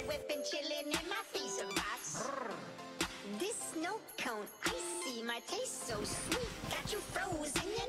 whipping, chilling in my freezer box. This snow cone, icy, my taste so sweet. Got you frozen.